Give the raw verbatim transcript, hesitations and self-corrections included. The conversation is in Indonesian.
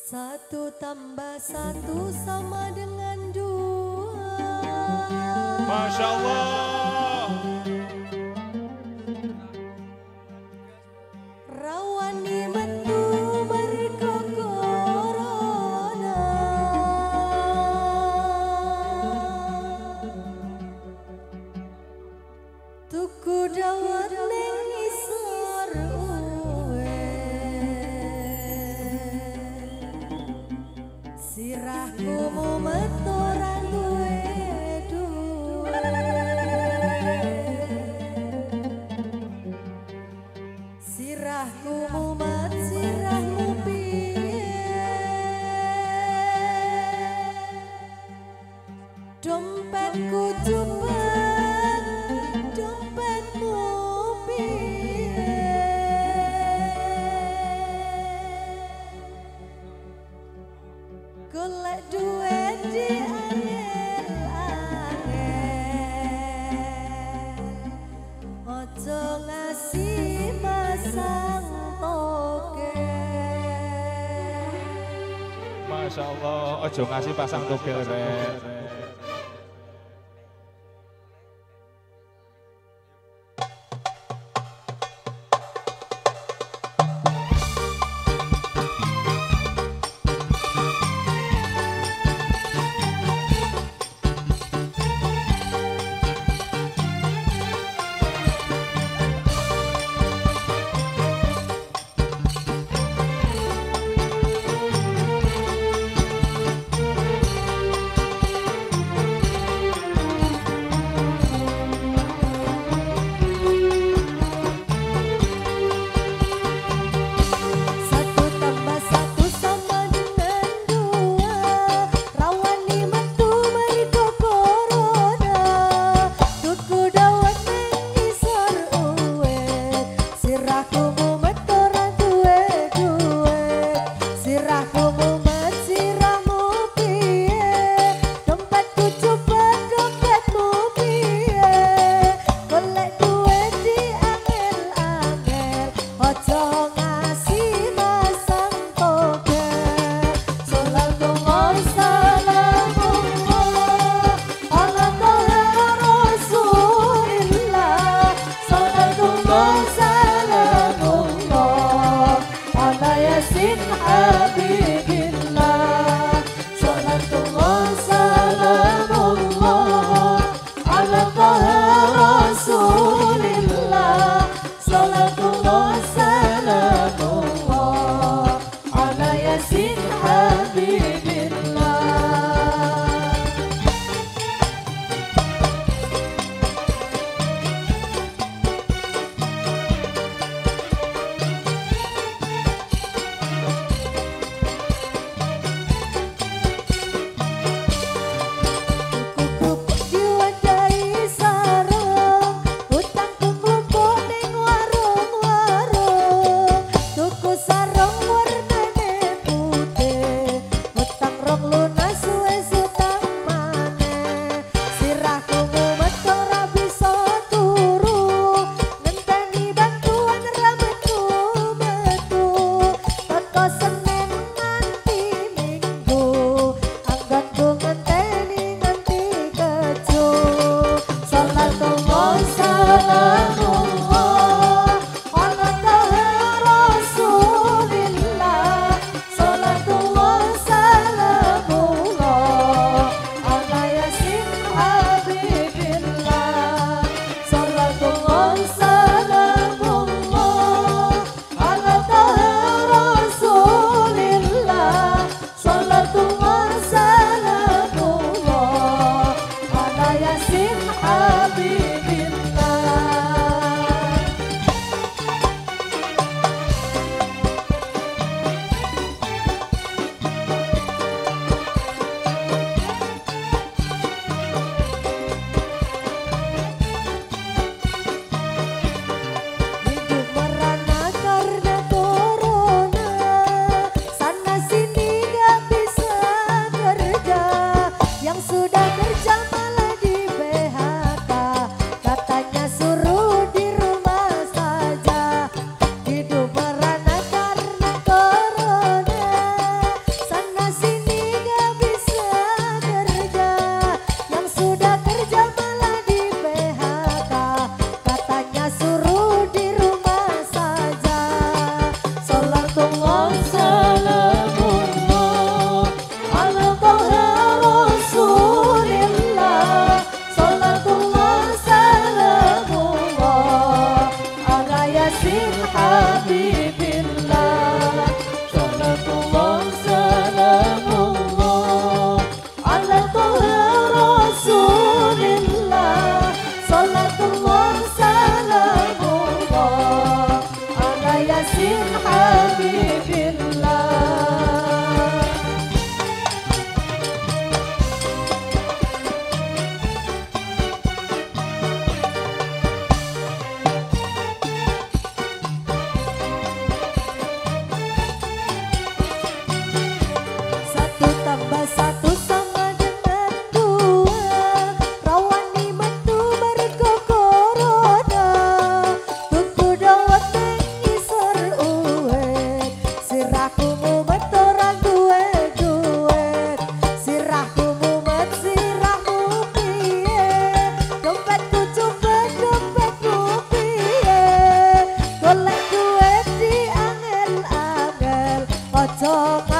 Satu tambah satu sama dengan dua. Masya Allah. Rawani metu mergo corona. Tuku dawet ning isor uwe. Sirahku mumet ora duwe duwe. Sirahku mumet sirahmu piye. Dompetku cupet dompetmu piye. Golek duit di angel-angel, ojo ngasih pasang togel. Masya Allah. Ojo ngasih pasang togel rek. Satu tambah satu sama dengan dua. Rawani metu mergo corona. Tuku dawet ning isor uwe. Sirahku mumet ora duwe duwe. Sirahku mumet sirahmu piye. Dompetku cupet dompetmu piye. Golek duit di angel-angel, ojo ngasih pasang togel. Salatullah salamullah ala toha rasulillah. Salatullah salamullah ala yasin habibillah. Salatullah salamullah ala toha rasulillah. Salatullah salamullah ala yasin habibillah. habibillah. Satu tambah satu sama dengan dua, rawani metu mergo corona. Tuku dawet ning isor uwet, sirahku mumet ora duwe duwet. Sirahku mumet sirahmu piye, dompetku copet dompetku piye. Golek duit di angel-angel, ojo